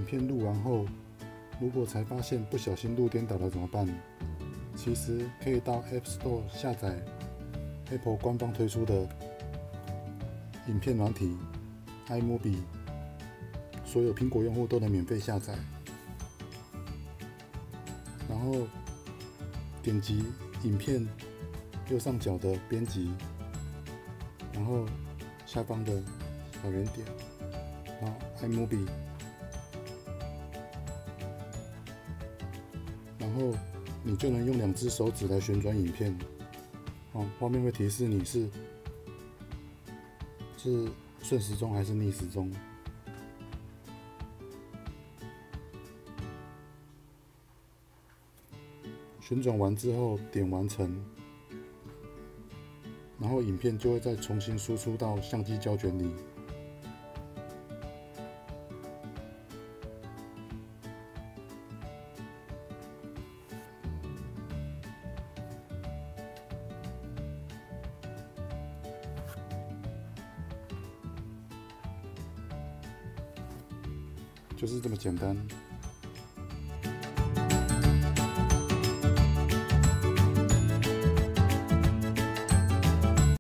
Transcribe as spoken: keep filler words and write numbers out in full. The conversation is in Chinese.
片录完后，如果才发现不小心录颠倒了怎么办？其实可以到 App Store 下载 Apple 官方推出的影片软体 iMovie， 所有苹果用户都能免费下载。然后点击影片右上角的编辑，然后下方的小圆点，然后 iMovie， 然后你就能用两只手指来旋转影片。哦，画面会提示你是是顺时钟还是逆时钟。旋转完之后点完成，然后影片就会再重新输出到相机胶卷里。就是这么简单。